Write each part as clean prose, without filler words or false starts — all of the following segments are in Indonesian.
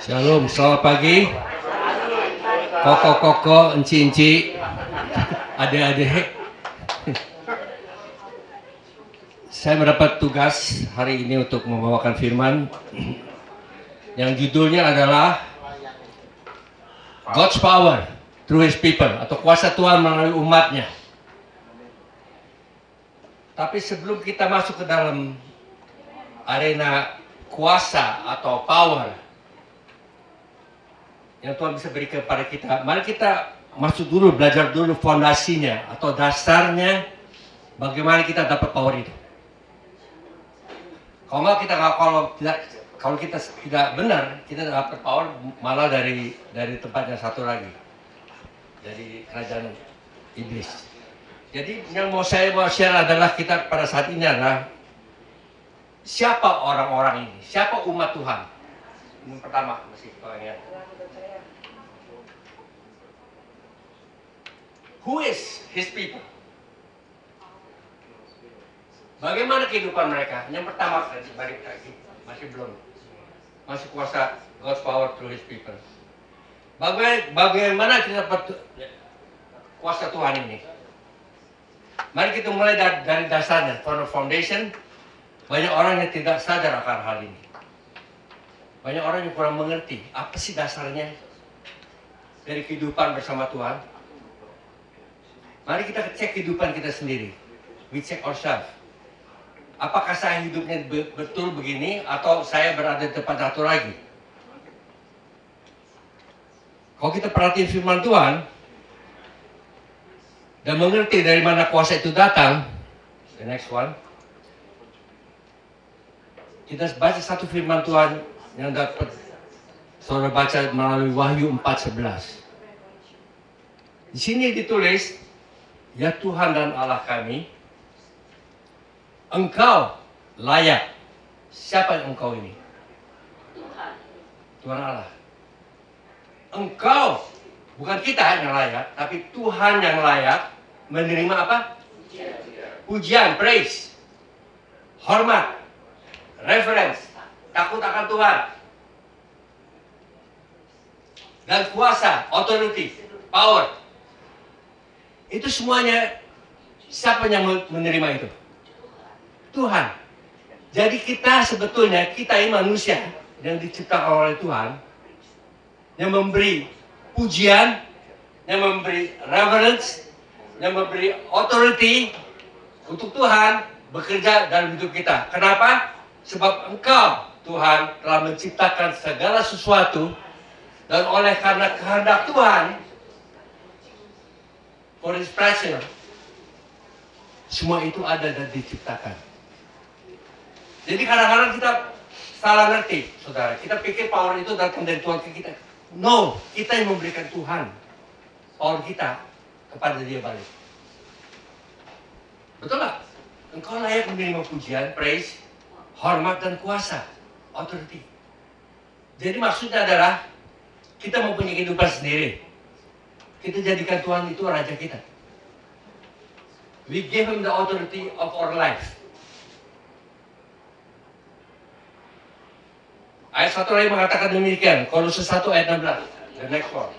Shalom, selamat pagi. Koko-koko, enci-enci, adik-adik. Saya mendapat tugas hari ini untuk membawakan firman yang judulnya adalah God's Power Through His People, atau kuasa Tuhan melalui umatnya. Tapi sebelum kita masuk ke dalam arena kuasa atau power yang Tuhan bisa berikan kepada kita, mari kita masuk dulu, belajar dulu fondasinya atau dasarnya, bagaimana kita dapat power itu. Kalau kita tidak benar, kita dapat power malah dari tempat yang satu lagi, dari kerajaan iblis. Jadi yang mau saya share adalah kita pada saat ini adalah siapa orang-orang ini, siapa umat Tuhan. Yang pertama mesti kita ingat. Who is His people? Bagaimana kehidupan mereka? Yang pertama, balik lagi, masih belum. Masih kuasa God's power through His people. Bagaimana kita dapat kuasa Tuhan ini? Mari kita mulai dari dasarnya, from the foundation. Banyak orang yang tidak sadar akan hal ini. Banyak orang yang kurang mengerti apa sih dasarnya dari kehidupan bersama Tuhan. Mari kita cek kehidupan kita sendiri. We check ourselves. Apakah saya hidupnya betul begini atau saya berada di tempat satu lagi? Kalau kita perhatiin firman Tuhan dan mengerti dari mana kuasa itu datang, the next one. Kita baca satu firman Tuhan yang dapat saudara baca melalui Wahyu 4:11. Di sini ditulis, ya Tuhan dan Allah kami, Engkau layak. Siapa yang Engkau ini? Tuhan. Tuhan Allah. Engkau, bukan kita yang layak, tapi Tuhan yang layak menerima apa? Pujian, praise, hormat, reverence, takut akan Tuhan, dan kuasa, authority, power. Itu semuanya siapa yang menerima itu? Tuhan. Jadi kita sebetulnya, kita ini manusia yang diciptakan oleh Tuhan, yang memberi pujian, yang memberi reverence, yang memberi authority untuk Tuhan bekerja dalam hidup kita. Kenapa? Sebab Engkau, Tuhan, telah menciptakan segala sesuatu, dan oleh karena kehendak Tuhan, for His pleasure, semua itu ada dan diciptakan. Jadi kadang-kadang kita salah ngerti, saudara. Kita pikir power itu datang dari Tuhan ke kita. No, kita yang memberikan Tuhan power kita kepada Dia balik. Betul nggak? Engkau layak menerima pujian, praise, hormat dan kuasa, authority. Jadi maksudnya adalah kita mempunyai kehidupan sendiri. Kita jadikan Tuhan itu raja kita. We give Him the authority of our life. Ayat 1 lagi mengatakan demikian, Kolose 1 ayat 16. The next one.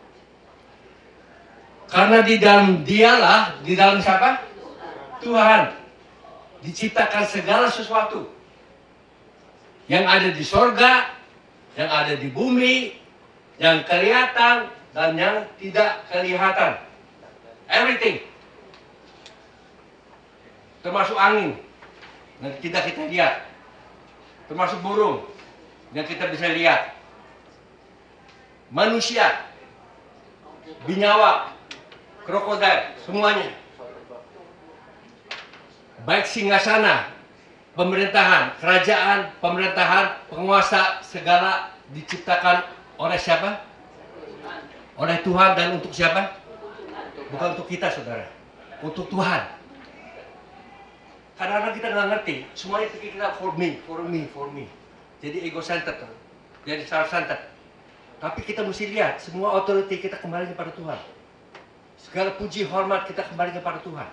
Karena di dalam Dialah, di dalam siapa? Tuhan. Diciptakan segala sesuatu. Yang ada di sorga, yang ada di bumi, yang kelihatan, dan yang tidak kelihatan. Everything. Termasuk angin yang tidak kita lihat. Termasuk burung yang kita bisa lihat. Manusia, binyawak, krokodil, semuanya. Baik singgasana, pemerintahan, kerajaan, pemerintahan, penguasa, segala diciptakan oleh siapa? Oleh Tuhan. Dan untuk siapa? Bukan untuk kita, saudara. Untuk Tuhan. Kadang-kadang kita nggak ngerti. Semuanya pikir kita for me, for me, for me. Jadi ego-centered. Jadi self-centered. Tapi kita mesti lihat, semua authority kita kembali kepada Tuhan. Segala puji hormat kita kembali kepada Tuhan.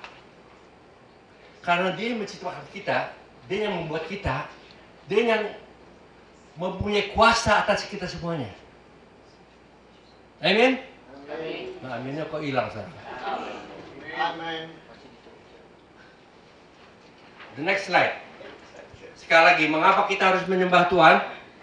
Karena Dia yang menciptakan kita, Dia yang membuat kita, Dia yang mempunyai kuasa atas kita semuanya. Amin? Nah, aminnya kok hilang sekarang. Amin. The next slide. Sekali lagi, mengapa kita harus menyembah Tuhan?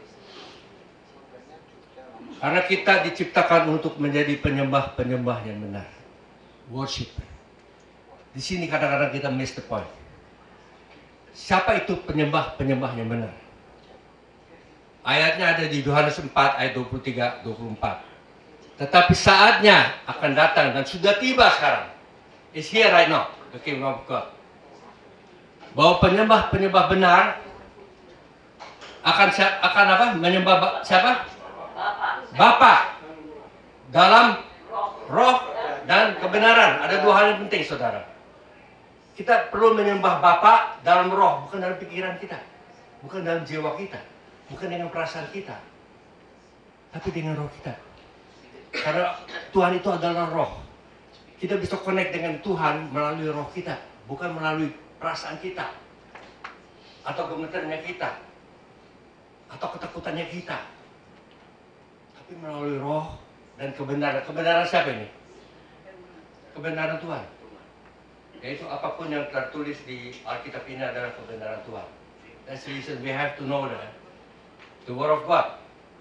Karena kita diciptakan untuk menjadi penyembah-penyembah yang benar. Worship. Di sini kadang-kadang kita miss the point. Siapa itu penyembah-penyembah yang benar? Ayatnya ada di Yohanes 4 ayat 23-24. Tetapi saatnya akan datang dan sudah tiba sekarang. It's here right now, the kingdom of God. Bahwa penyembah-penyembah benar akan apa? Menyembah siapa? Bapa dalam roh dan kebenaran. Ada dua hal yang penting, saudara. Kita perlu menyembah Bapa dalam roh, bukan dalam pikiran kita, bukan dalam jiwa kita, bukan dengan perasaan kita, tapi dengan roh kita. Karena Tuhan itu adalah roh. Kita bisa connect dengan Tuhan melalui roh kita, bukan melalui perasaan kita, atau gemeternya kita, atau ketakutannya kita, tapi melalui roh dan kebenaran. Kebenaran siapa ini? Kebenaran Tuhan. Yaitu apapun yang tertulis di Alkitab ini adalah kebenaran Tuhan. That's the reason we have to know that the Word of God.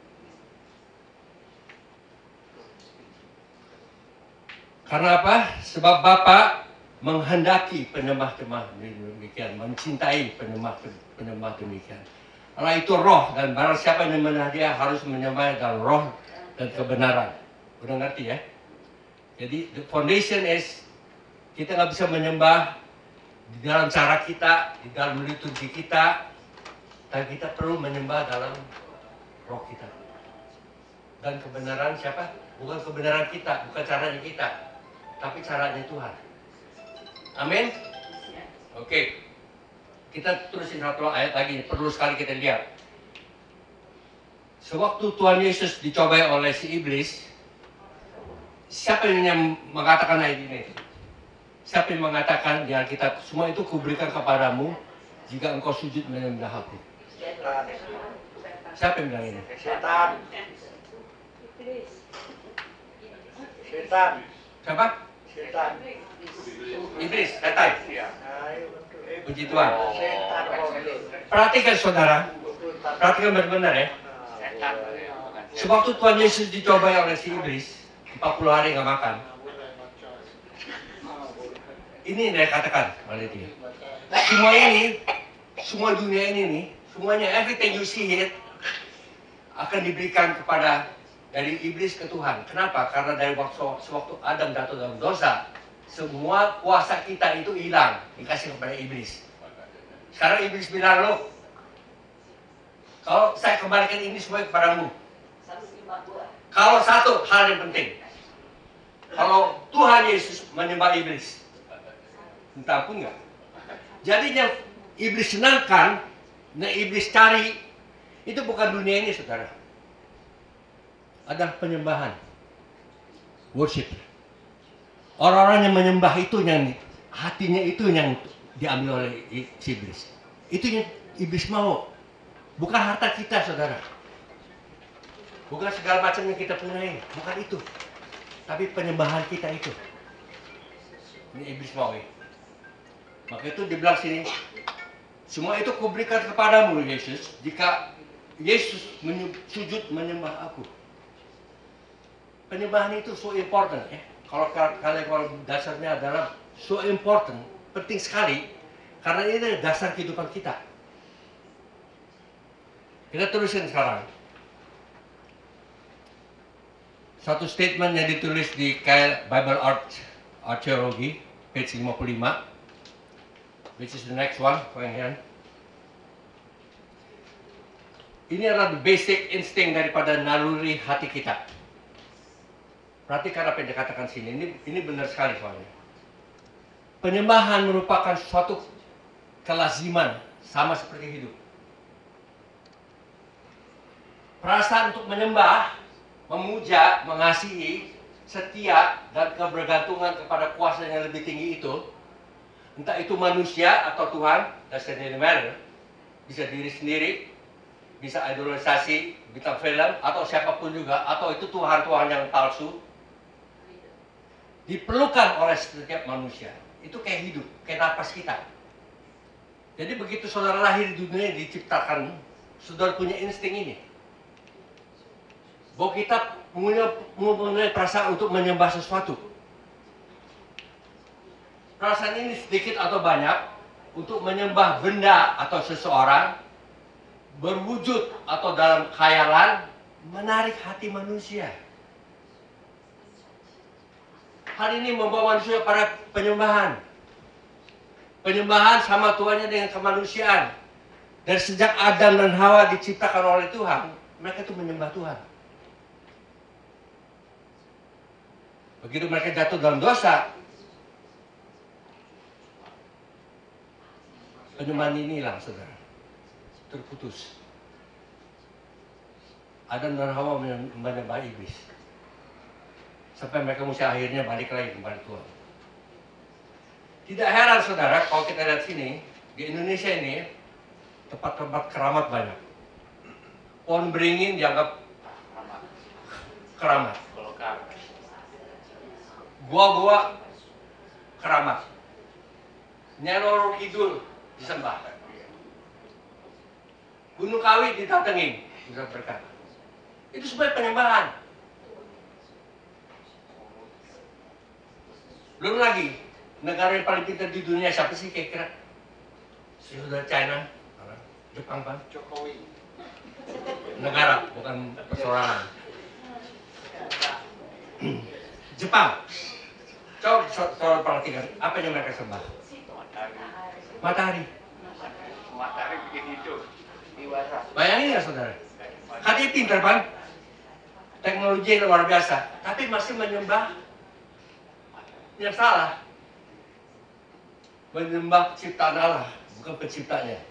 Karena apa? Sebab Bapa menghendaki penyembah-penyembah demikian, mencintai penyembah demikian. Karena itu roh, dan barang siapa yang menyembah dia harus menyembah dalam roh dan kebenaran. Udah ngerti ya? Jadi the foundation is kita nggak bisa menyembah di dalam cara kita, di dalam liturgi kita, tapi kita perlu menyembah dalam roh kita. Dan kebenaran siapa? Bukan kebenaran kita, bukan caranya kita, tapi caranya Tuhan. Amin? Oke. Kita terusin satu ayat lagi, perlu sekali kita lihat. Sewaktu Tuhan Yesus dicobai oleh si iblis, siapa yang mengatakan ayat ini? Siapa yang mengatakan di Alkitab, semua itu kuberikan kepadamu jika engkau sujud menyembah aku? Siapa yang bilang ini? Setan. Setan. Siapa? Setan. Iblis, setan. Puji Tuhan. Setan. Perhatikan saudara, perhatikan benar-benar ya. Sewaktu Tuhan Yesus dicobai oleh si iblis, 40 hari nggak makan. Ini yang saya katakan oleh dia. Semua ini, semua dunia ini nih, semuanya everything you see here akan diberikan kepada dari iblis ke Tuhan. Kenapa? Karena dari sewaktu Adam jatuh dalam dosa, semua kuasa kita itu hilang, dikasih kepada iblis. Sekarang iblis bilang, lo, kalau saya kembalikan ini semua kepadamu. Kalau satu hal yang penting, kalau Tuhan Yesus menyembah iblis, minta ampun nggak? Jadinya iblis senangkan, nah iblis cari, itu bukan dunia ini saudara. Adalah penyembahan, worship. Orang-orang yang menyembah itu yang hatinya itu yang diambil oleh iblis. Itu yang iblis mau, bukan harta kita saudara. Bukan segala macam yang kita punyai, bukan itu. Tapi penyembahan kita itu. Ini iblis mau ya. Maka itu dibilang sini, semua itu kuberikan kepadamu Yesus, jika Yesus sujud menyembah aku. Penyembahan itu so important ya. Kalau dasarnya adalah so important, penting sekali, karena ini dasar kehidupan kita. Kita terusin sekarang. Satu statement yang ditulis di Bible Archaeology, page 55, which is the next one, pengen. Ini adalah the basic instinct daripada naluri hati kita. Perhatikan apa yang dikatakan sini, ini benar sekali soalnya. Penyembahan merupakan suatu kelaziman, sama seperti hidup. Perasaan untuk menyembah, memuja, mengasihi, setia, dan kebergantungan kepada kuasa yang lebih tinggi itu, entah itu manusia atau Tuhan, doesn't really matter, bisa diri sendiri, bisa idolisasi, bintang film, atau siapapun juga, atau itu Tuhan-Tuhan yang palsu, diperlukan oleh setiap manusia. Itu kayak hidup, kayak napas kita. Jadi begitu saudara lahir di dunia diciptakan, saudara punya insting ini. Bahwa kita mempunyai perasaan untuk menyembah sesuatu. Perasaan ini sedikit atau banyak untuk menyembah benda atau seseorang, berwujud atau dalam khayalan, menarik hati manusia. Hal ini membawa manusia pada penyembahan. Penyembahan sama Tuhannya dengan kemanusiaan. Dari sejak Adam dan Hawa diciptakan oleh Tuhan, mereka itu menyembah Tuhan. Begitu mereka jatuh dalam dosa, penyembahan ini hilang, saudara. Terputus. Adam dan Hawa menyembah iblis. Sampai mereka mesti akhirnya balik lagi kepada Tuhan. Tidak heran, saudara, kalau kita lihat sini, di Indonesia ini, tempat-tempat keramat banyak. Pohon beringin dianggap keramat. Gua-gua keramat. Nyai Roro Kidul disembah. Gunung Kawi didatengin, bisa berkat. Itu sebagai penyembahan. Belum lagi, negara yang paling pintar di dunia siapa sih kira-kira? Sudah China, Jepang kan? Jokowi. Negara, bukan persoalan. Jepang. Coba soal perhatikan, apa yang mereka sembah? Matahari. Matahari bikin hidup. Bayangin ya saudara, hati pintar kan? Teknologi yang luar biasa, tapi masih menyembah yang salah. Menyembah ciptaan Allah, bukan penciptanya.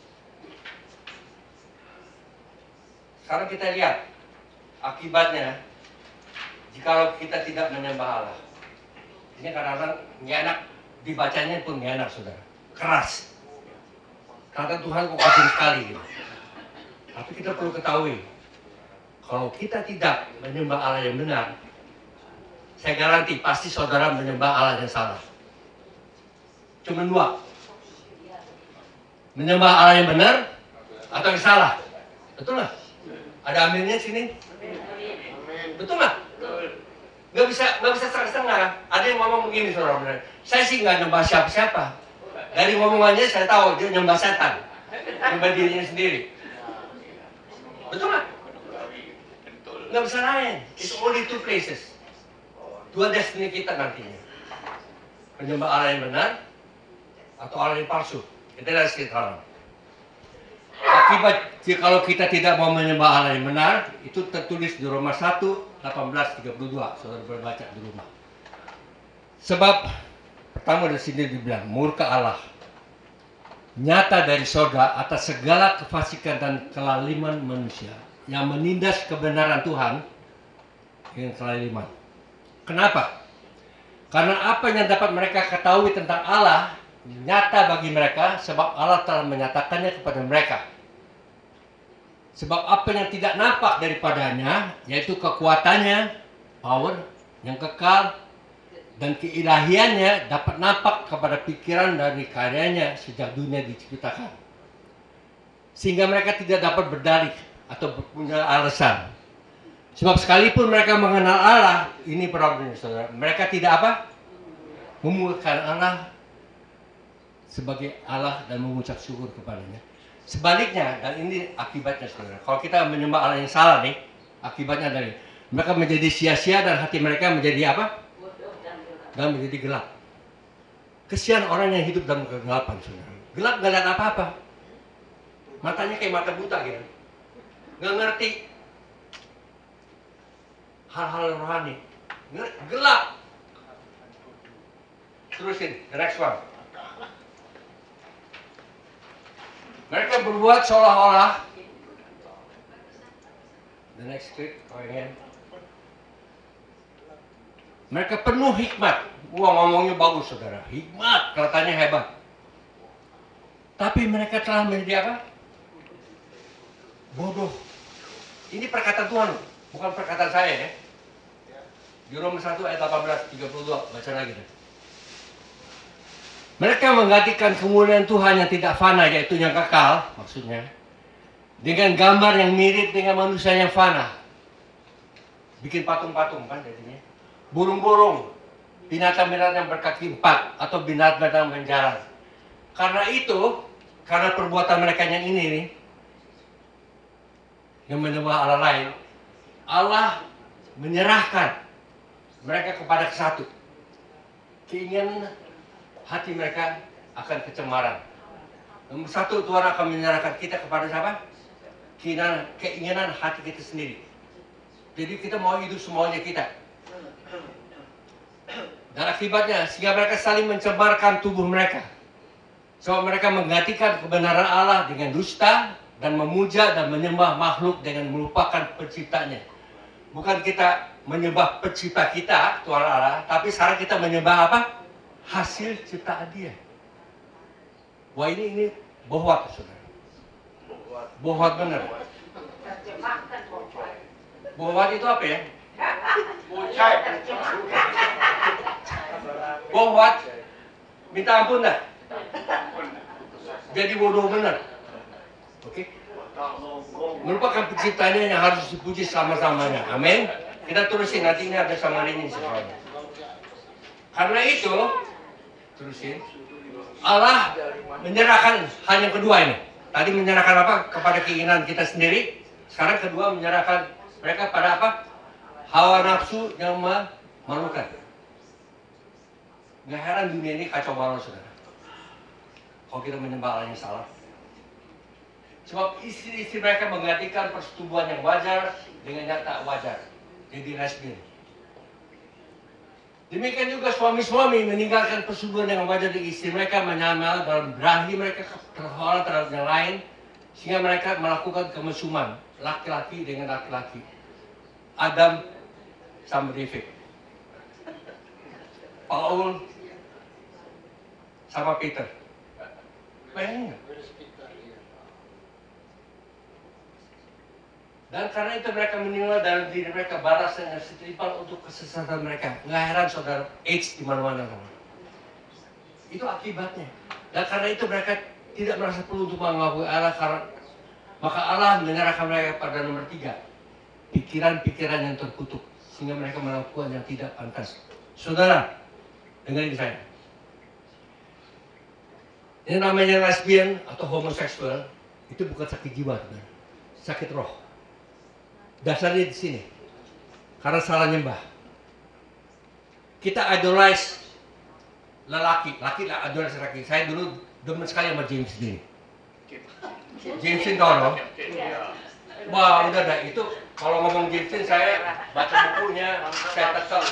Sekarang kita lihat akibatnya jikalau kita tidak menyembah Allah. Ini kadang-kadang nggak enak, dibacanya pun nggak enak, saudara. Keras. Kata Tuhan kok kecil sekali gitu. Tapi kita perlu ketahui, kalau kita tidak menyembah Allah yang benar, saya garanti pasti saudara menyembah Allah yang salah. Cuma dua. Menyembah Allah yang benar atau yang salah. Betul nggak? Ada aminnya sini? Betul nggak? Nggak bisa setengah-setengah. Ada yang ngomong begini, saudara benar. Saya sih nggak nyembah siapa-siapa. Dari ngomongannya saya tahu dia nyembah setan, nyembah dirinya sendiri. Betul nggak? Nggak bisa lain. It's only two places. Dua destiny kita nantinya. Menyembah Allah yang benar atau Allah yang palsu. Kita lihat sekarang. Akibat kalau kita tidak mau menyembah Allah yang benar, itu tertulis di Roma 1:18-32. Saudara berbaca di rumah. Sebab pertama di sini dibilang murka Allah nyata dari surga atas segala kefasikan dan kelaliman manusia yang menindas kebenaran Tuhan dengan kelaliman. Kenapa? Karena apa yang dapat mereka ketahui tentang Allah nyata bagi mereka sebab Allah telah menyatakannya kepada mereka. Sebab apa yang tidak nampak daripadanya, yaitu kekuatannya, power yang kekal, dan keilahiannya dapat nampak kepada pikiran dari karyanya sejak dunia diciptakan. Sehingga mereka tidak dapat berdalih atau punya alasan. Sebab sekalipun mereka mengenal Allah, ini problemnya saudara, mereka tidak apa? Memuliakan Allah sebagai Allah dan mengucap syukur kepadanya. Sebaliknya, dan ini akibatnya saudara, kalau kita menyembah Allah yang salah nih, akibatnya dari mereka menjadi sia-sia dan hati mereka menjadi apa? Dan menjadi gelap. Kesian orang yang hidup dalam kegelapan, saudara. Gelap gak lihat apa-apa. Matanya kayak mata buta gitu. Gak ngerti hal-hal rohani. Gelap. Terusin, the next one. Mereka berbuat seolah-olah. The next clip, koinnya. Mereka penuh hikmat. Wah, ngomongnya bagus, saudara. Hikmat, kelihatannya hebat. Tapi mereka telah menjadi apa? bodoh. Ini perkataan Tuhan, bukan perkataan saya ya. Di Roma 1 ayat 18-32, baca lagi deh. Mereka menggantikan kemuliaan Tuhan yang tidak fana, yaitu yang kekal, maksudnya, dengan gambar yang mirip dengan manusia yang fana. Bikin patung-patung kan jadinya. Burung-burung, binatang-binatang yang berkaki 4, atau binatang-binatang menjalar. Karena itu, karena perbuatan mereka yang ini nih, yang menyembah Allah lain, Allah menyerahkan mereka kepada kesatu. Keinginan hati mereka akan kecemaran. Nomor satu, Tuhan akan menyerahkan kita kepada siapa? Keinginan hati kita sendiri. Jadi kita mau hidup semuanya kita. Dan akibatnya, sehingga mereka saling mencemarkan tubuh mereka. Sebab mereka menggantikan kebenaran Allah dengan dusta, dan memuja dan menyembah makhluk dengan melupakan penciptanya. Bukan kita menyembah pencipta kita, Tuhan Allah, tapi sekarang kita menyembah apa? Hasil ciptaan Dia. Wah, ini bohwat, saudara. Bohwat benar. Bohwat itu apa ya? Bohwat, minta ampun dah. Jadi bodoh benar. Oke? Merupakan penciptanya yang harus dipuji sama-samanya. Amin. Kita terusin, nanti ini ada samarinya sesuatu. Karena itu, terusin. Allah menyerahkan hal yang kedua ini. Tadi menyerahkan apa? Kepada keinginan kita sendiri. Sekarang kedua menyerahkan mereka pada apa? Hawa nafsu yang memalukan. Gak heran dunia ini kacau balau, saudara. Kalau kita menyembah Allah yang salah. Sebab istri-istri mereka menggantikan persetubuhan yang wajar dengan yang tak wajar. Jadi lesbian. Demikian juga suami-suami meninggalkan persetubuhan yang wajar di istri mereka, menyamar dalam berahi mereka terhadap yang lain, sehingga mereka melakukan kemesuman laki-laki dengan laki-laki. Adam sama David, Paul sama Peter. Bayangin nggak? Dan karena itu mereka meninggal dalam diri mereka balas dengan setimpal untuk kesesatan mereka. Nggak heran saudara, AIDS di mana-mana. Itu akibatnya. Dan karena itu mereka tidak merasa perlu untuk mengakui Allah, karena maka Allah menyerahkan mereka pada nomor 3. Pikiran-pikiran yang terkutuk, sehingga mereka melakukan yang tidak pantas. Saudara, dengarin saya. Ini namanya lesbian atau homoseksual, itu bukan sakit jiwa, sakit roh. Dasarnya di sini, karena salah nyembah. Kita idolize lelaki, laki lah idolize lelaki. Saya dulu demen sekali sama James Dean. James Dean tahu dong? Wah, udah dah itu. Kalau ngomong James Dean, saya baca bukunya, saya tekel.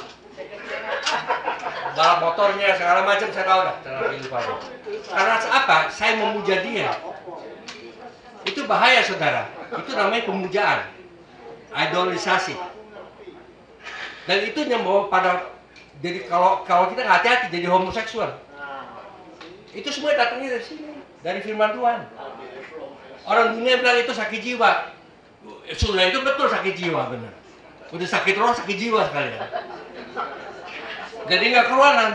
Balap motornya, segala macam saya tahu dah cara kehidupannya. Karena apa? Saya memuja dia. Itu bahaya, saudara. Itu namanya pemujaan. Idolisasi. Dan itu yang bawa pada, jadi kalau kita nggak hati-hati jadi homoseksual. Itu semua datangnya dari sini, dari firman Tuhan. Orang dunia bilang itu sakit jiwa. Sudah itu betul sakit jiwa, benar. Udah sakit roh, sakit jiwa sekali ya. Jadi nggak keluaran.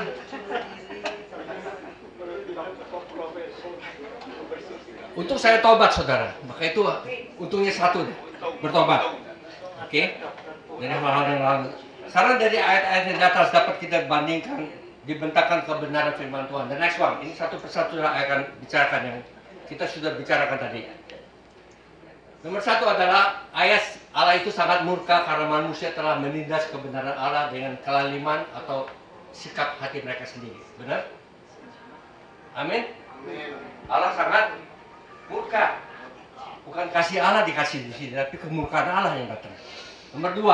Untung saya tobat, saudara. Maka itu untungnya satu deh, bertobat. Oke, dari hal-hal yang lalu. Sekarang dari ayat-ayat yang di atas dapat kita bandingkan, dibentangkan kebenaran firman Tuhan. The next one, ini satu persatu yang akan bicarakan yang kita sudah bicarakan tadi. Nomor 1 adalah ayat Allah itu sangat murka karena manusia telah menindas kebenaran Allah dengan kelaliman atau sikap hati mereka sendiri. Benar? Amin. Allah sangat murka. Bukan kasih Allah dikasih di sini, tapi kemurkaan Allah yang datang. Nomor 2,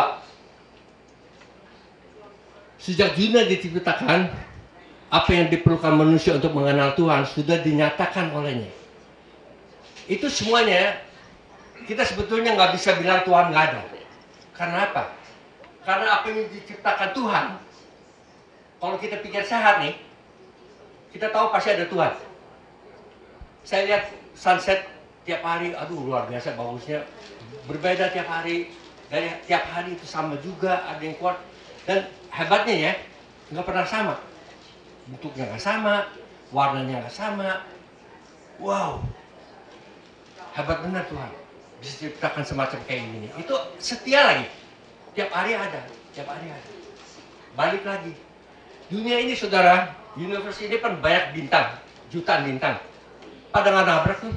sejak dunia diciptakan, apa yang diperlukan manusia untuk mengenal Tuhan sudah dinyatakan olehnya. Itu semuanya kita sebetulnya nggak bisa bilang Tuhan nggak ada. Karena apa? Karena apa yang diciptakan Tuhan, kalau kita pikir sehat nih, kita tahu pasti ada Tuhan. Saya lihat sunset tiap hari, aduh luar biasa bagusnya, berbeda tiap hari, dari tiap hari itu sama juga, ada yang kuat, dan hebatnya ya, nggak pernah sama, bentuknya nggak sama, warnanya nggak sama, wow, hebat benar Tuhan, bisa ciptakan semacam kayak gini, itu setia lagi, tiap hari ada, balik lagi, dunia ini saudara, universe ini kan banyak bintang, jutaan bintang, pada nggak nabrak tuh.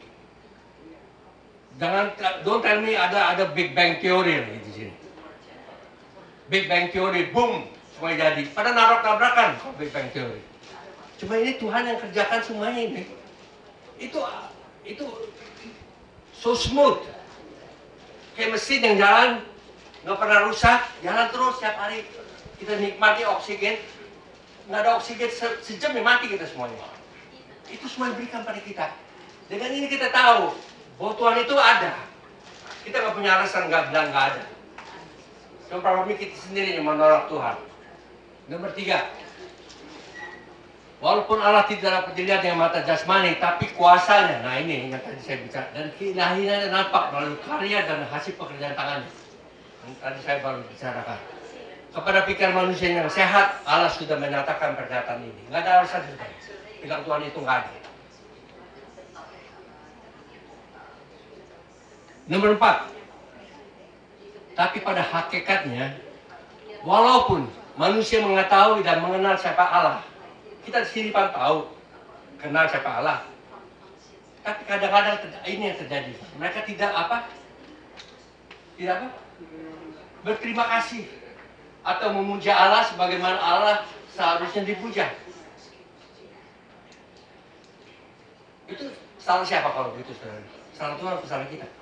Jangan, don't tell me ada Big Bang Theory di sini. Big Bang Theory, boom, semua jadi. Pada nabrak-nabrakan Big Bang Theory. Cuma ini Tuhan yang kerjakan semuanya ini. Itu so smooth. Kayak mesin yang jalan, nggak pernah rusak, jalan terus setiap hari. Kita nikmati oksigen, nggak ada oksigen sejam ya mati kita semuanya. Itu semua diberikan pada kita. Dengan ini kita tahu bahwa Tuhan itu ada. Kita nggak punya alasan nggak bilang nggak ada. Cuma problem kita sendiri yang menolak Tuhan. Nomor 3. Walaupun Allah tidak dapat dilihat dengan mata jasmani, tapi kuasanya, nah ini yang tadi saya bicara, dan keilahiannya nampak melalui karya dan hasil pekerjaan tangannya. Yang tadi saya baru bicarakan. Kepada pikiran manusia yang sehat, Allah sudah menyatakan pernyataan ini. Nggak ada alasan sudah. Bilang Tuhan itu nggak ada. Nomor 4, tapi pada hakikatnya, walaupun manusia mengetahui dan mengenal siapa Allah, kita di sini kan tahu, kenal siapa Allah, tapi kadang-kadang ini yang terjadi, mereka tidak berterima kasih atau memuja Allah sebagaimana Allah seharusnya dipuja. Itu salah siapa kalau begitu, saudara? Salah Tuhan atau salah kita?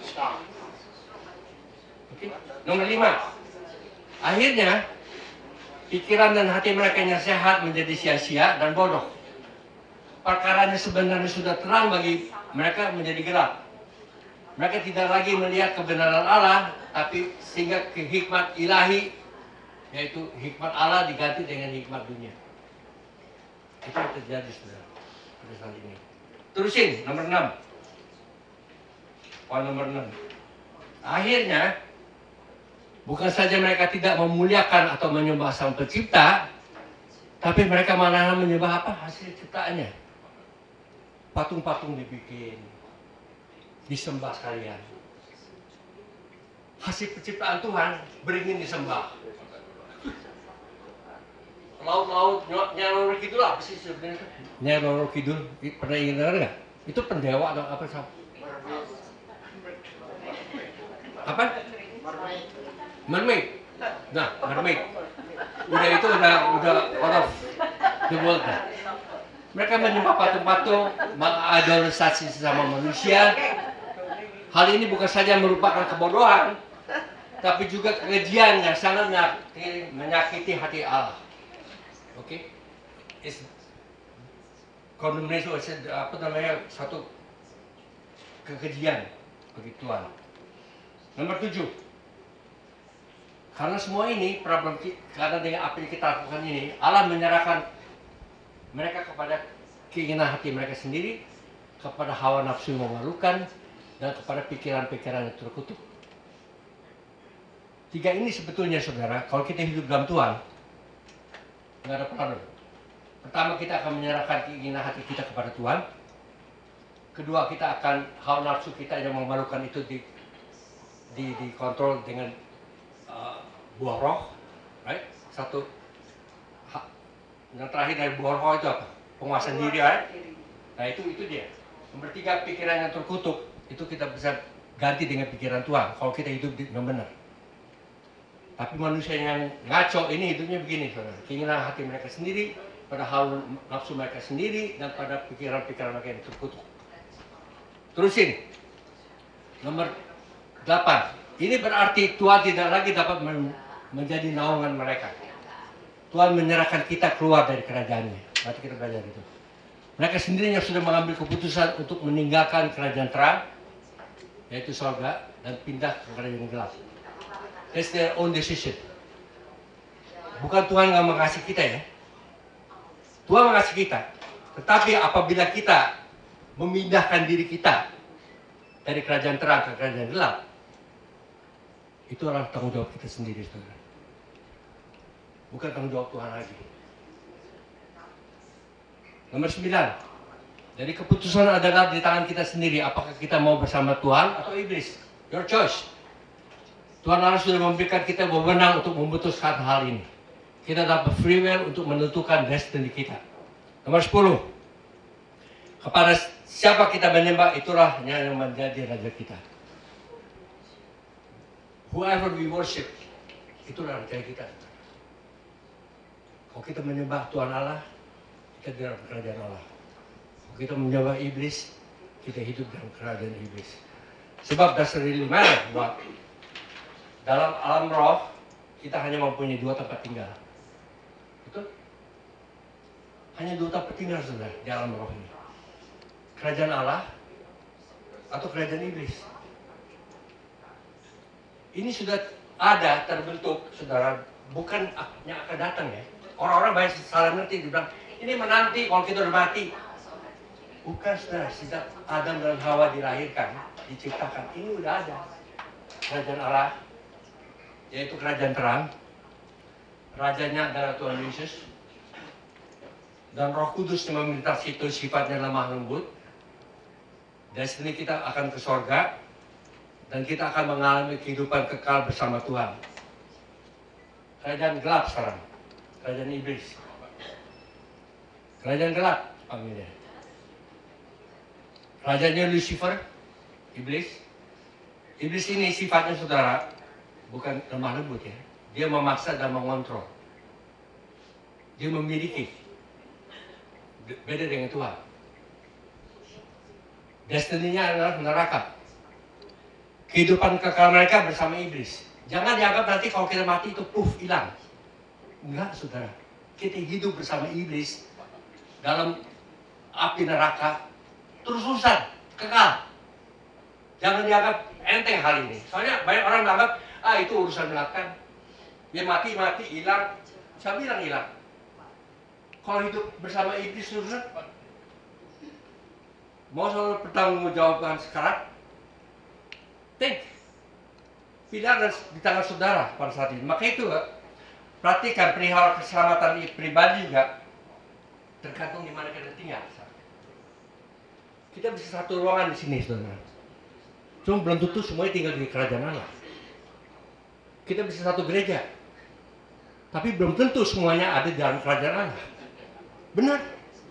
Oke. Nomor 5, akhirnya pikiran dan hati mereka yang sehat menjadi sia-sia dan bodoh. Perkaranya sebenarnya sudah terang bagi mereka menjadi gelap. Mereka tidak lagi melihat kebenaran Allah, tapi sehingga hikmat ilahi, yaitu hikmat Allah diganti dengan hikmat dunia. Itu yang terjadi saudara pada saat ini. Terusin, nomor 6. Poin nomor 6. Akhirnya, bukan saja mereka tidak memuliakan atau menyembah Sang Pencipta, tapi mereka malah menyembah apa? Hasil ciptaannya. Patung-patung dibikin, disembah sekalian. Hasil penciptaan Tuhan beringin disembah. Laut-laut, Nyai Kidul apa sih sebenarnya? Nyai Kidul, pernah ingin dengar nggak? Itu pendewa atau apa sih? Apa? Mermaid. Nah, mermaid. Udah out of the world. Mereka menyembah patung-patung, mengadorisasi sesama manusia. Hal ini bukan saja merupakan kebodohan, tapi juga kekejian yang sangat menyakiti hati Allah. Oke? Condemnation, satu kekejian bagi Tuhan. Nomor 7. Karena semua ini problem, karena dengan apa yang kita lakukan ini, Allah menyerahkan mereka kepada keinginan hati mereka sendiri, kepada hawa nafsu yang memalukan, dan kepada pikiran-pikiran yang terkutuk. 3 ini sebetulnya saudara, kalau kita hidup dalam Tuhan, nggak ada problem. Pertama, kita akan menyerahkan keinginan hati kita kepada Tuhan. Kedua, kita akan hawa nafsu kita yang memalukan itu dikontrol dengan buah roh, right? Satu. Yang terakhir dari buah roh itu apa? Penguasaan diri, right? Nah itu dia. Nomor 3, pikiran yang terkutuk itu kita bisa ganti dengan pikiran Tuhan kalau kita hidup dengan benar. Tapi manusia yang ngaco ini hidupnya begini, saudara. Keinginan hati mereka sendiri, pada hawa nafsu mereka sendiri, dan pada pikiran-pikiran mereka yang terkutuk. Terusin. Nomor 8. Ini berarti Tuhan tidak lagi dapat menjadi naungan mereka. Tuhan menyerahkan kita keluar dari kerajaannya. Berarti kita belajar itu. Mereka sendiri yang sudah mengambil keputusan untuk meninggalkan kerajaan terang, yaitu surga, dan pindah ke kerajaan gelap. That's their own decision. Bukan Tuhan nggak mengasihi kita ya. Tuhan mengasihi kita. Tetapi apabila kita memindahkan diri kita dari kerajaan terang ke kerajaan gelap, itu adalah tanggung jawab kita sendiri, saudara. Bukan tanggung jawab Tuhan lagi. Nomor 9, jadi keputusan adalah di tangan kita sendiri. Apakah kita mau bersama Tuhan atau iblis? Your choice. Tuhan Allah sudah memberikan kita wewenang untuk memutuskan hal ini. Kita dapat free will untuk menentukan destiny kita. Nomor 10, kepada siapa kita menyembah, itulah yang menjadi raja kita. Whoever we worship, itulah raja kita. Kalau kita menyembah Tuhan Allah, kita di dalam kerajaan Allah. Kalau kita menyembah iblis, kita hidup dalam kerajaan iblis. Sebab dasar dari bahwa dalam alam roh, kita hanya mempunyai 2 tempat tinggal. Betul? Hanya 2 tempat tinggal, saudara, di alam roh ini. Kerajaan Allah atau kerajaan iblis. Ini sudah ada, terbentuk, saudara, bukan yang akan datang ya. Orang-orang banyak salah ngerti, dibilang, ini menanti kalau kita udah mati. Bukan, saudara, sejak Adam dan Hawa dilahirkan, diciptakan, ini udah ada. Kerajaan Allah, yaitu kerajaan terang. Rajanya adalah Tuhan Yesus. Dan Roh Kudus yang memerintah itu sifatnya lemah lembut. Destiny kita akan ke sorga. Dan kita akan mengalami kehidupan kekal bersama Tuhan. Kerajaan gelap sekarang. Kerajaan iblis. Kerajaan gelap panggilnya. Rajanya Lucifer, iblis. Iblis ini sifatnya, saudara, bukan lemah lembut ya. Dia memaksa dan mengontrol. Dia memiliki. Beda dengan Tuhan. Destiny-nya adalah neraka. Kehidupan kekal mereka bersama iblis. Jangan dianggap nanti kalau kita mati itu hilang. Enggak, saudara. Kita hidup bersama iblis dalam api neraka terus-terusan, kekal. Jangan dianggap enteng hal ini. Soalnya banyak orang menganggap, itu urusan belakang. Dia mati, hilang. Saya bilang hilang. Kalau hidup bersama iblis, saudara, mau selalu pertanggungjawaban sekarang, pilihan di tangan saudara pada saat ini. Maka itu, perhatikan perihal keselamatan pribadi juga tergantung di mana kita tinggal. Kita bisa satu ruangan di sini, saudara. Cuma belum tentu semuanya tinggal di kerajaan Allah. Kita bisa satu gereja, tapi belum tentu semuanya ada di dalam kerajaan Allah. Benar.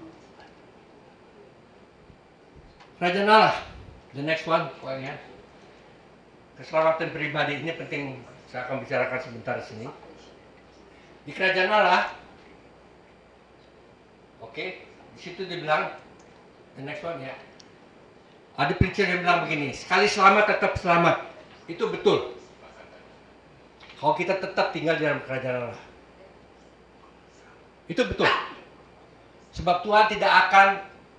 Kerajaan Allah. The next one, poinnya. Keselamatan pribadi ini penting, saya akan bicarakan sebentar di sini. Di kerajaan Allah, oke, di situ dibilang, the next one ya. Ada preacher yang bilang begini, sekali selamat tetap selamat. Itu betul. Kalau kita tetap tinggal di dalam kerajaan Allah. Itu betul. Sebab Tuhan tidak akan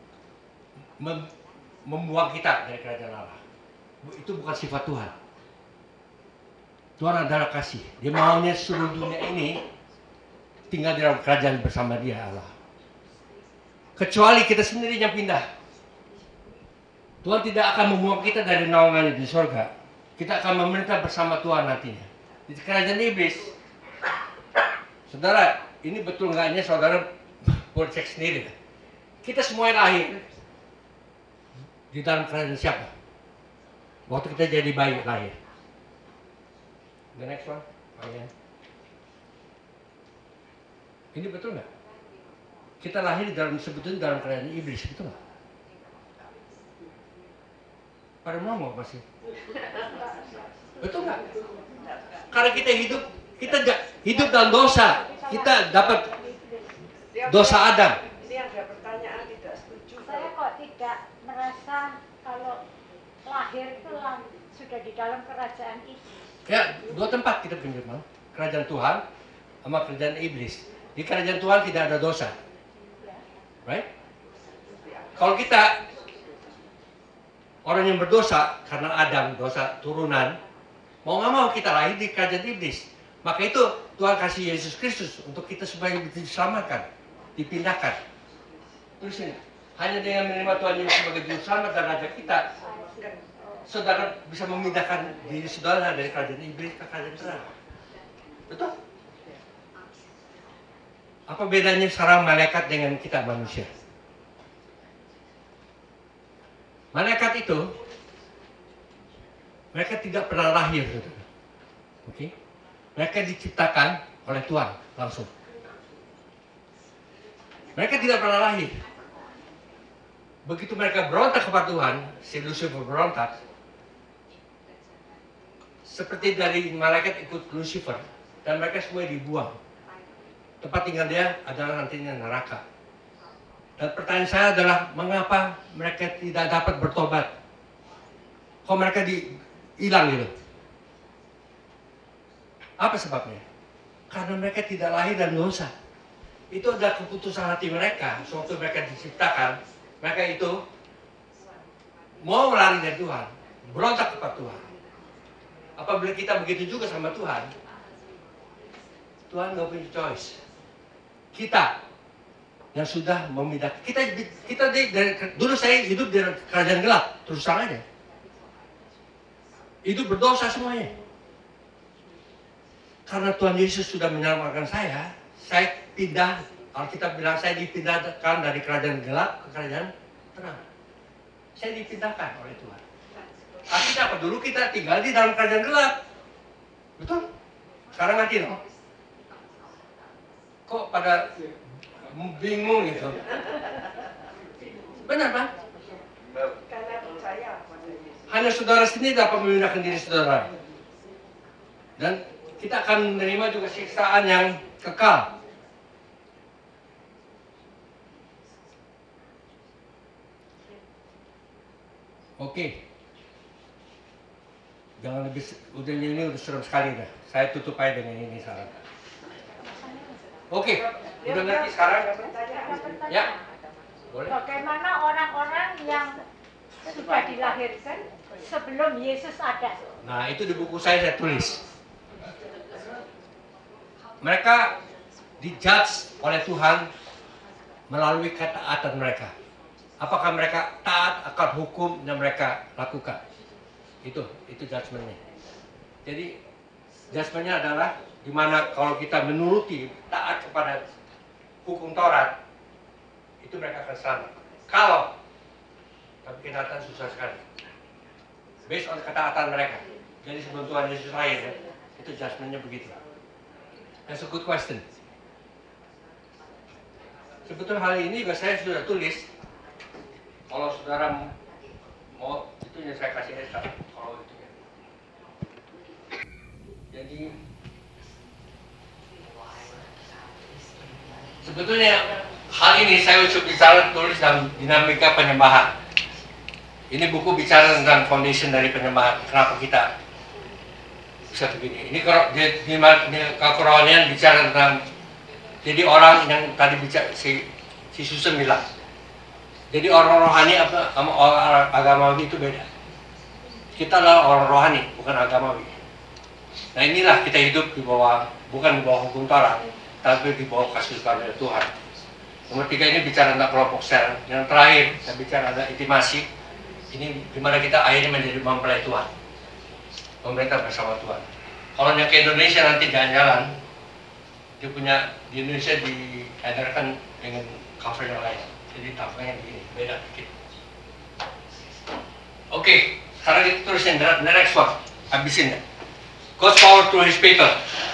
membuang kita dari kerajaan Allah. Itu bukan sifat Tuhan. Tuhan adalah kasih. Dia maunya seluruh dunia ini tinggal di dalam kerajaan bersama Dia, Allah. Kecuali kita sendiri yang pindah. Tuhan tidak akan membuang kita dari naungannya di surga. Kita akan memerintah bersama Tuhan nantinya. Di kerajaan iblis, saudara, ini betul enggaknya saudara boleh cek sendiri. Kita semua lahir di dalam kerajaan siapa? Waktu kita jadi bayi lahir. The next one. Ini betul nggak? Kita lahir di dalam sebetulnya dalam kerajaan iblis, betul nggak? Pada ngomong pasti. Betul nggak? Karena kita hidup dalam dosa, kita dapat dosa Adam. Ini ada pertanyaan tidak setuju. Saya kok tidak merasa kalau lahir itu sudah di dalam kerajaan iblis. Ya, 2 tempat kita pinjam, kerajaan Tuhan sama kerajaan iblis. Di kerajaan Tuhan tidak ada dosa, right? Kalau kita orang yang berdosa karena Adam, dosa turunan, mau nggak mau kita lahir di kerajaan iblis. Maka itu Tuhan kasih Yesus Kristus untuk kita supaya diselamatkan, dipindahkan. Terus ini, hanya dengan menerima Tuhan Yesus sebagai juru selamat dan raja kita, saudara bisa memindahkan diri saudara dari kerajaan iblis ke kerajaan terang. Betul? Apa bedanya sekarang malaikat dengan kita manusia? Malaikat itu, mereka tidak pernah lahir. Oke? Mereka diciptakan oleh Tuhan langsung. Mereka tidak pernah lahir. Begitu mereka berontak kepada Tuhan, si Lucifer berontak, seperti dari malaikat ikut Lucifer, dan mereka semua dibuang. Tempat tinggal dia adalah nantinya neraka. Dan pertanyaan saya adalah, mengapa mereka tidak dapat bertobat? Kok mereka hilang gitu? Apa sebabnya? Karena mereka tidak lahir dari dosa. Itu adalah keputusan hati mereka. Sewaktu mereka diciptakan, mereka itu mau lari dari Tuhan, berontak kepada Tuhan. Apabila kita begitu juga sama Tuhan, Tuhan nggak punya choice. Kita yang sudah memindahkan, kita dulu saya hidup di kerajaan gelap, terus terang aja. Hidup berdosa semuanya. Karena Tuhan Yesus sudah menyelamatkan saya pindah, Alkitab bilang saya dipindahkan dari kerajaan gelap ke kerajaan terang. Saya dipindahkan oleh Tuhan. Artinya apa? Dulu kita tinggal di dalam kerajaan gelap. Betul? Sekarang mati loh. Kok pada bingung gitu? Benar, Pak? Karena percaya pada Yesus. Hanya saudara sendiri dapat memindahkan diri saudara. Dan kita akan menerima juga siksaan yang kekal. Oke. Jangan lebih, ini udah serem sekali dah. Saya tutup aja dengan ini sekarang. Oke, udah ngerti sekarang? Ya, boleh. Bagaimana orang-orang yang sudah dilahirkan sebelum Yesus ada? Nah, itu di buku saya tulis. Mereka dijudge oleh Tuhan melalui ketaatan mereka. Apakah mereka taat akan hukum yang mereka lakukan? Itu judgment-nya. Jadi judgment-nya adalah di mana kalau kita menuruti taat kepada hukum Taurat, itu mereka akan selamat. Kalau tapi kenyataan susah sekali. Based on ketaatan mereka. Jadi sebelum Tuhan Yesus lahir, ya, itu judgment-nya begitu. That's a good question. Sebetulnya hal ini juga saya sudah tulis. Kalau saudara mau, itu yang saya kasih sekarang. Kalau itu ya. Jadi sebetulnya hal ini saya sudah bicara tulis dalam dinamika penyembahan. Ini buku bicara tentang foundation dari penyembahan. Kenapa kita bisa begini? Ini kerohanian bicara tentang, jadi orang yang tadi bicara si Susan bilang. Jadi orang rohani sama orang agamawi itu beda. Kita adalah orang rohani, bukan agamawi. Nah inilah kita hidup di bawah, bukan di bawah hukum Taurat, tapi di bawah kasih karunia Tuhan. Nomor 3 ini bicara tentang kelompok sel. Yang terakhir, saya bicara ada intimasi. Ini dimana kita akhirnya menjadi mempelai Tuhan. Pemerintah bersama Tuhan. Kalau yang ke Indonesia nanti jalan-jalan, dia punya di Indonesia diedarkan dengan cover yang lain. Jadi tampaknya begini, beda dikit. Oke, sekarang kita tulisin the next one, habisin ya. God's power to His people.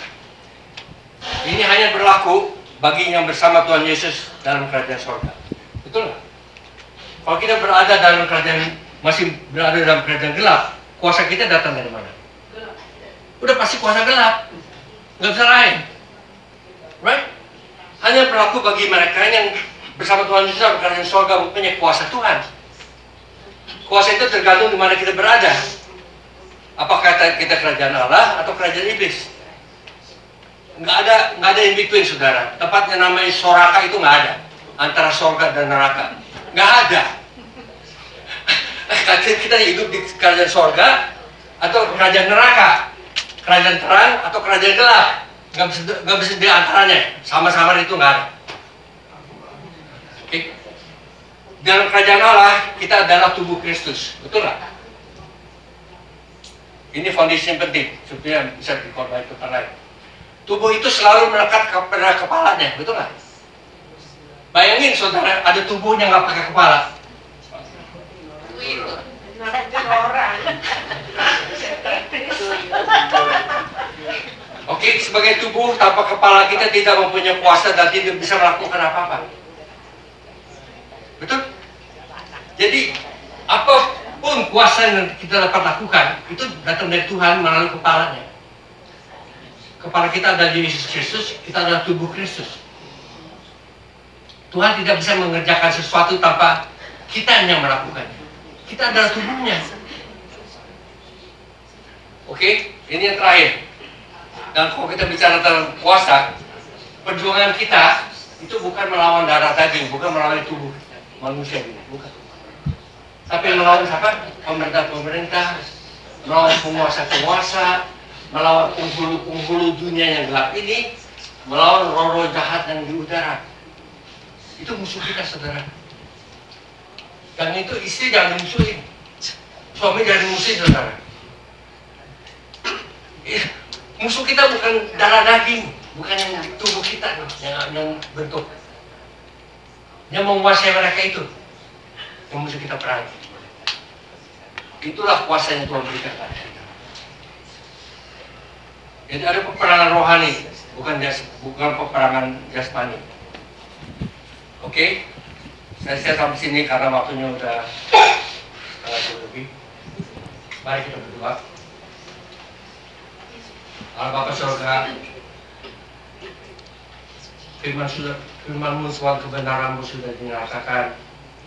Ini hanya berlaku bagi yang bersama Tuhan Yesus dalam kerajaan surga. Betul nggak? Kalau kita berada dalam kerajaan, masih berada dalam kerajaan gelap, kuasa kita datang dari mana? Udah pasti kuasa gelap, nggak bisa lain, right? Hanya berlaku bagi mereka yang bersama Tuhan Yesus dalam kerajaan surga, mempunyai kuasa Tuhan. Kuasa itu tergantung di mana kita berada. Apakah kita kerajaan Allah atau kerajaan iblis? Nggak ada in between, saudara. Tempatnya namanya soraka itu nggak ada. Antara surga dan neraka. Nggak ada. Kita hidup di kerajaan surga atau kerajaan neraka. Kerajaan terang atau kerajaan gelap. Nggak bisa di antaranya. Sama-sama itu nggak ada. Dalam kerajaan Allah, kita adalah tubuh Kristus. Betul nggak? Ini foundation penting supaya bisa dikorbankan ke lain. Tubuh itu selalu melekat kepada kepalanya, betul nggak? Bayangin saudara, ada tubuhnya nggak pakai kepala. Nakutin orang. Oke, sebagai tubuh tanpa kepala kita tidak mempunyai kuasa dan tidak bisa melakukan apa-apa. Betul? Jadi, apapun kuasa yang kita dapat lakukan, itu datang dari Tuhan melalui kepalanya. Kepala kita ada di Yesus Kristus, kita adalah tubuh Kristus. Tuhan tidak bisa mengerjakan sesuatu tanpa kita yang melakukannya. Kita adalah tubuhnya. Oke, ini yang terakhir. Dan kalau kita bicara tentang kuasa, perjuangan kita itu bukan melawan darah daging, bukan melawan tubuh manusia ini, bukan. Tapi melawan siapa? Pemerintah-pemerintah, melawan penguasa-penguasa, melawan penghulu-penghulu dunia yang gelap ini, melawan roh-roh jahat yang di udara. Itu musuh kita, saudara. Dan itu istri jangan dimusuhin, suami jangan dimusuhin, saudara. Musuh kita bukan darah daging, bukan yang tubuh kita yang bentuk. Yang menguasai mereka itu yang musuh kita perang. Itulah kuasa yang Tuhan berikan pada kita. Jadi ada peperangan rohani, bukan peperangan jasmani. Oke, saya sampai sini karena waktunya udah lebih. Mari kita berdoa. Allah Bapa Surga, firman-Mu Tuhan, kebenaran-Mu sudah dinyatakan,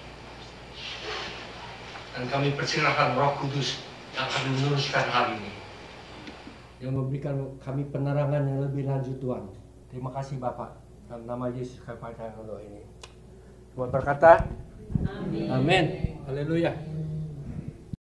dan kami persilahkan Roh Kudus yang akan meneruskan hal ini, yang memberikan kami penerangan yang lebih lanjut, Tuhan. Terima kasih Bapak, dalam nama Yesus kami panjatkan doa ini. Tuhan berkata, Amin. Haleluya.